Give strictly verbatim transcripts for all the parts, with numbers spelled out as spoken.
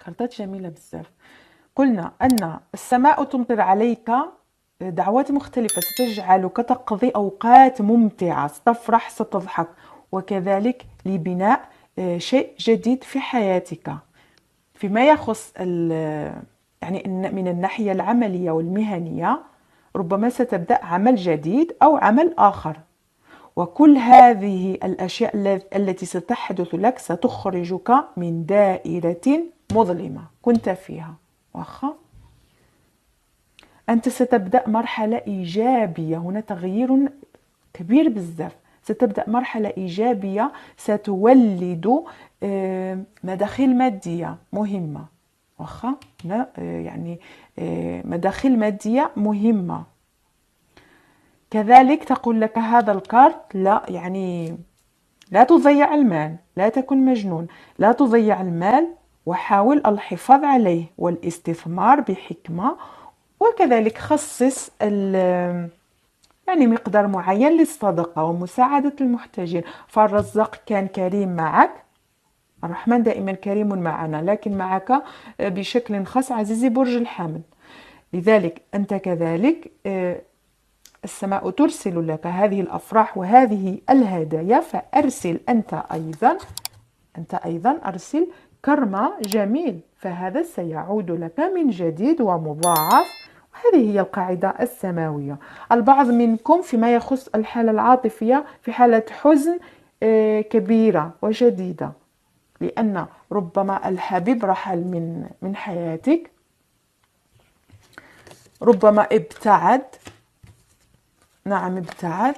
كارتات جميلة بزاف. قلنا أن السماء تمطر عليك دعوات مختلفة ستجعلك تقضي أوقات ممتعة، ستفرح ستضحك، وكذلك لبناء آه، شيء جديد في حياتك. فيما يخص يعني من الناحية العملية والمهنية، ربما ستبدأ عمل جديد أو عمل آخر، وكل هذه الأشياء التي ستحدث لك ستخرجك من دائرة مظلمة كنت فيها. واخا أنت ستبدأ مرحلة إيجابية، هنا تغيير كبير بزاف. ستبدأ مرحلة إيجابية ستولد آه، مداخيل مادية مهمة. واخا هنا آه، يعني آه، مداخيل مادية مهمة. كذلك تقول لك هذا الكارت لا يعني لا تضيع المال، لا تكن مجنون، لا تضيع المال، وحاول الحفاظ عليه والاستثمار بحكمة، وكذلك خصص يعني مقدار معين للصدقة ومساعدة المحتاجين. فالرزاق كان كريم معك، الرحمن دائما كريم معنا، لكن معك بشكل خاص عزيزي برج الحمل. لذلك أنت كذلك السماء ترسل لك هذه الأفراح وهذه الهدايا، فأرسل أنت أيضا أنت أيضا أرسل كرما جميل، فهذا سيعود لك من جديد ومضاعف. هذه هي القاعدة السماوية. البعض منكم فيما يخص الحالة العاطفية في حالة حزن كبيرة وشديدة، لأن ربما الحبيب رحل من من حياتك، ربما ابتعد. نعم ابتعد،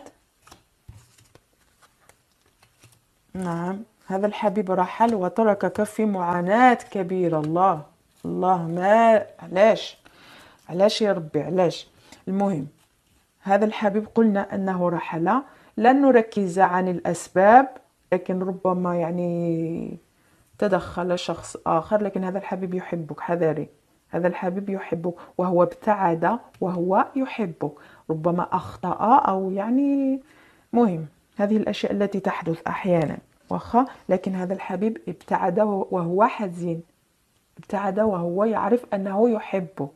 نعم هذا الحبيب رحل وتركك في معاناة كبيرة. الله الله، ما علاش علاش يا ربي علاش؟ المهم هذا الحبيب قلنا أنه رحل، لن نركز عن الأسباب، لكن ربما يعني تدخل شخص آخر، لكن هذا الحبيب يحبك، حذري، هذا الحبيب يحبك وهو ابتعد وهو يحبك، ربما أخطأ أو يعني مهم، هذه الأشياء التي تحدث أحيانا. واخا لكن هذا الحبيب ابتعد وهو حزين، ابتعد وهو يعرف أنه يحبك.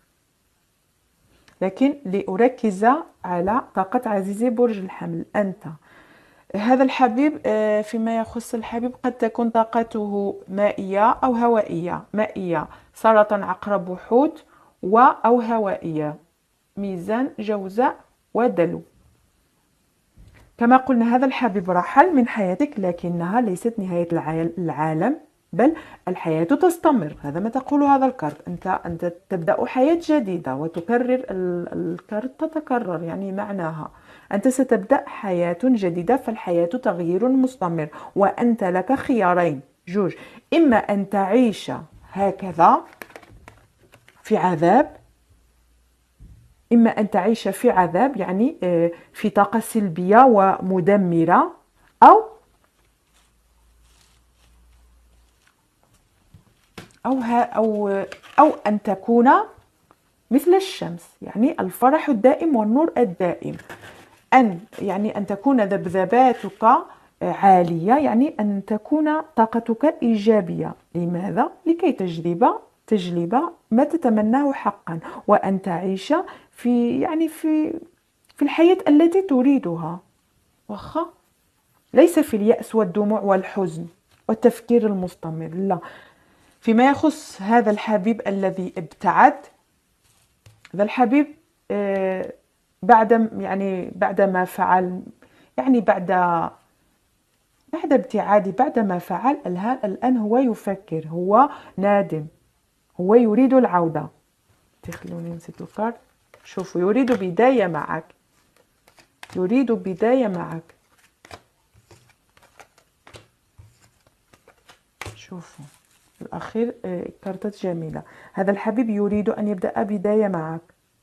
لكن لأركز على طاقة عزيزي برج الحمل، أنت هذا الحبيب فيما يخص الحبيب قد تكون طاقته مائية أو هوائية. مائية سرطان عقرب حوت، و أو هوائية ميزان جوزاء ودلو. كما قلنا هذا الحبيب رحل من حياتك، لكنها ليست نهاية العالم، بل الحياة تستمر. هذا ما تقول هذا الكارت، أنت أنت تبدأ حياة جديدة، وتكرر الكارت تتكرر، يعني معناها أنت ستبدأ حياة جديدة، فالحياة تغيير مستمر، وأنت لك خيارين جوج: إما أن تعيش هكذا في عذاب، إما أن تعيش في عذاب يعني في طاقة سلبية ومدمرة، أو أو أو أو أن تكون مثل الشمس، يعني الفرح الدائم والنور الدائم. أن يعني أن تكون ذبذباتك عالية، يعني أن تكون طاقتك إيجابية. لماذا؟ لكي تجلب تجلب ما تتمناه حقا، وأن تعيش في يعني في في الحياة التي تريدها. واخا ليس في اليأس والدموع والحزن والتفكير المستمر، لا. فيما يخص هذا الحبيب الذي ابتعد، هذا الحبيب آه بعد يعني بعدما فعل يعني بعد بعد ابتعادي، بعدما فعل الآن هو يفكر، هو نادم، هو يريد العودة. تخلوني نسيت الكارت. شوفوا، يريد بداية معك، يريد بداية معك. شوفوا الأخير كارتات جميلة. هذا الحبيب يريد أن يبدأ بداية معك،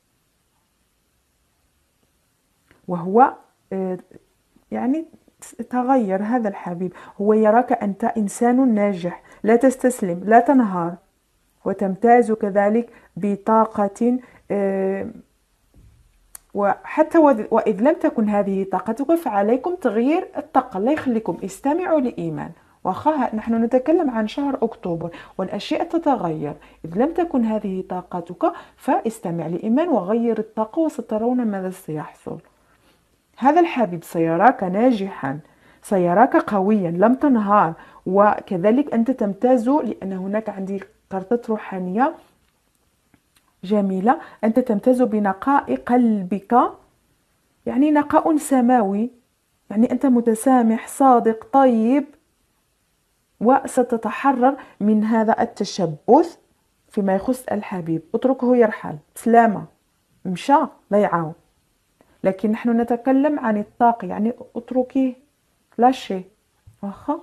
وهو يعني تغير. هذا الحبيب هو يراك أنت إنسان ناجح، لا تستسلم، لا تنهار، وتمتاز كذلك بطاقة، وحتى وإذ لم تكن هذه طاقتك فعليكم تغيير الطاقة. لا يخليكم، استمعوا لإيمان واخا نحن نتكلم عن شهر أكتوبر والأشياء تتغير. إذ لم تكن هذه طاقتك فاستمع لإيمان وغير الطاقة وسترون ماذا سيحصل. هذا الحبيب سيراك ناجحا، سيراك قويا لم تنهار، وكذلك أنت تمتاز لأن هناك عندي كارتة روحانية جميلة. أنت تمتاز بنقاء قلبك، يعني نقاء سماوي، يعني أنت متسامح صادق طيب، وستتحرر من هذا التشبث فيما يخص الحبيب. اتركه يرحل سلامة، مشى لا يعاود. لكن نحن نتكلم عن الطاقة، يعني اتركيه لا شيء واخا،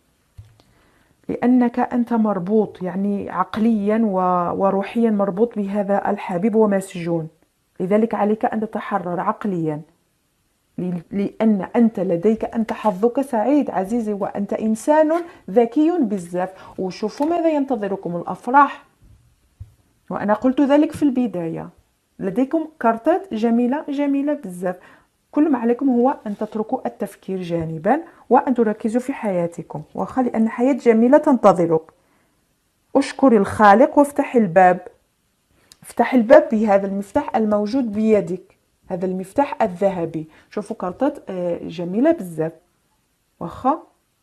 لأنك أنت مربوط يعني عقليا وروحيا مربوط بهذا الحبيب ومسجون. لذلك عليك أن تتحرر عقليا، لأن أنت لديك أنت حظك سعيد عزيزي، وأنت إنسان ذكي بزاف. وشوفوا ماذا ينتظركم، الأفراح، وأنا قلت ذلك في البداية. لديكم كارتات جميلة جميلة بزاف. كل ما عليكم هو أن تتركوا التفكير جانبا وأن تركزوا في حياتكم، واخا لأن الحياة جميلة تنتظرك. اشكر الخالق وافتح الباب. افتح الباب بهذا المفتاح الموجود بيدك، هذا المفتاح الذهبي. شوفوا كارتات جميلة بزاف واخا.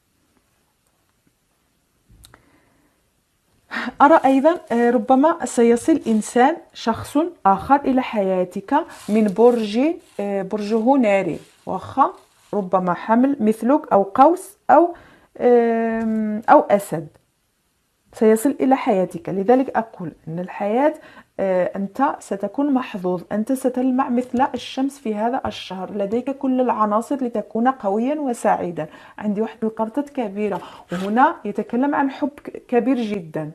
أرى أيضا ربما سيصل إنسان شخص آخر إلى حياتك من برج برجه ناري واخا، ربما حمل مثلك أو قوس أو أو أسد سيصل إلى حياتك. لذلك أقول أن الحياة أنت ستكون محظوظ، أنت ستلمع مثل الشمس في هذا الشهر، لديك كل العناصر لتكون قويا وسعيدا. عندي واحد القرطة كبيرة، وهنا يتكلم عن حب كبير جدا.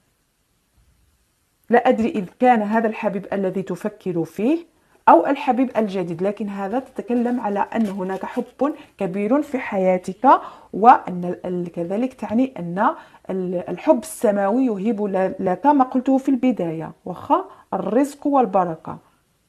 لا أدري إذ كان هذا الحبيب الذي تفكر فيه أو الحبيب الجديد، لكن هذا تتكلم على أن هناك حب كبير في حياتك، وأن كذلك تعني أن الحب السماوي يهب لك ما قلته في البداية واخا، الرزق والبركة.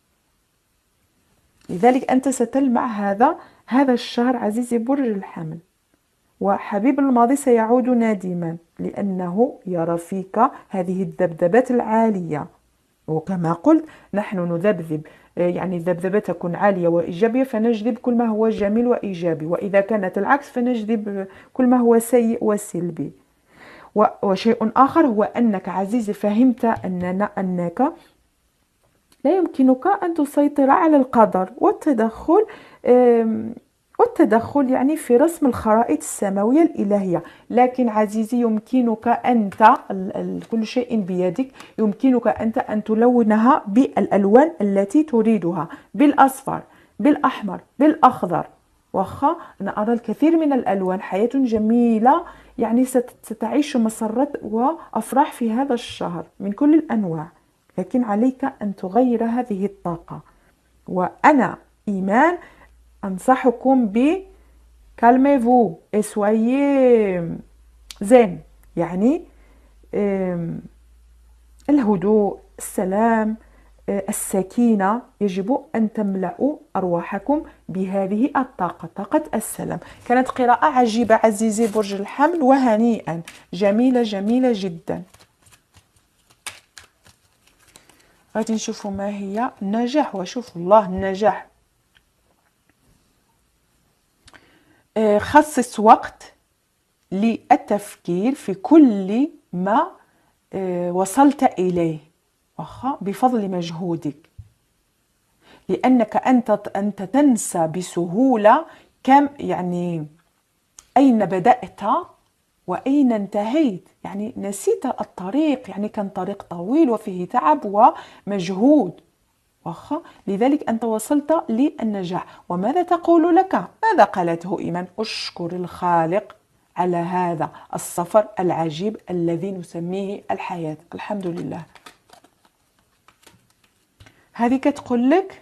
لذلك أنت ستلمع هذا هذا الشهر عزيزي برج الحمل. وحبيب الماضي سيعود نادما لأنه يرى فيك هذه الذبذبات العالية. وكما قلت نحن نذبذب، يعني الذبذبة تكون عالية وإيجابية فنجذب كل ما هو جميل وإيجابي، وإذا كانت العكس فنجذب كل ما هو سيء وسلبي. وشيء آخر هو أنك عزيزي فهمت أننا أنك لا يمكنك أن تسيطر على القدر والتدخل والتدخل يعني في رسم الخرائط السماوية الإلهية. لكن عزيزي يمكنك أنت، كل شيء بيدك، يمكنك أنت أن تلونها بالألوان التي تريدها، بالأصفر بالأحمر بالأخضر واخا. أنا أرى الكثير من الألوان، حياة جميلة، يعني ستعيش مسرات وأفراح في هذا الشهر من كل الأنواع. لكن عليك أن تغير هذه الطاقة. وأنا إيمان أنصحكم ب calmez-vous et soyez zen، يعني الهدوء، السلام، السكينة. يجب أن تملأوا أرواحكم بهذه الطاقة، طاقة السلام. كانت قراءة عجيبة عزيزي برج الحمل، وهنيئا، جميلة جميلة جدا. غادي نشوفوا ما هي النجاح. وشوفوا الله النجاح. خصص وقت للتفكير في كل ما وصلت إليه واخا بفضل مجهودك، لأنك أنت أنت تنسى بسهولة كم يعني أين بدأت وأين انتهيت، يعني نسيت الطريق، يعني كان طريق طويل وفيه تعب ومجهود واخا. لذلك أنت وصلت للنجاح. وماذا تقول لك؟ ماذا قالته إيمان؟ أشكر الخالق على هذا السفر العجيب الذي نسميه الحياة. الحمد لله. هذه كتقول لك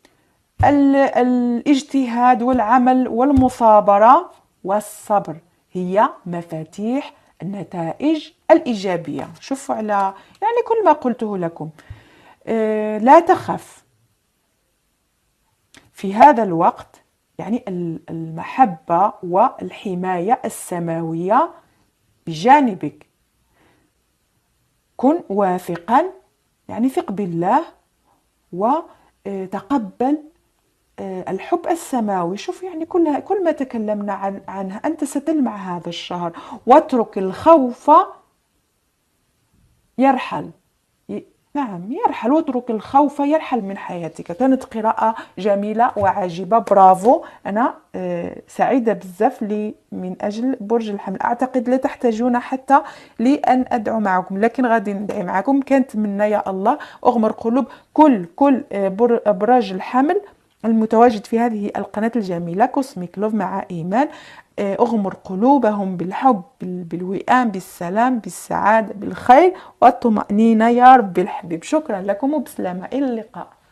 الاجتهاد والعمل والمثابرة والصبر هي مفاتيح النتائج الإيجابية. شوفوا على يعني كل ما قلته لكم. آه لا تخف في هذا الوقت، يعني المحبة والحماية السماوية بجانبك. كن واثقا، يعني ثق بالله وتقبل الحب السماوي. شوف يعني كل كل ما تكلمنا عن عنها أنت ستلمع هذا الشهر. واترك الخوف يرحل. نعم يرحل، واترك الخوف يرحل من حياتك. كانت قراءة جميلة وعجيبة، برافو. أنا سعيدة بزاف لي من أجل برج الحمل. أعتقد لا تحتاجون حتى لأن أدعو معكم، لكن غادي ندعي معكم. كنتمنى يا الله أغمر قلوب كل كل أبراج الحمل المتواجد في هذه القناة الجميلة كوسميك لوف مع إيمان. أغمر قلوبهم بالحب، بالوئام، بالسلام، بالسعادة، بالخير والطمأنينة يا رب الحبيب. شكرا لكم وبسلامة، إلى اللقاء.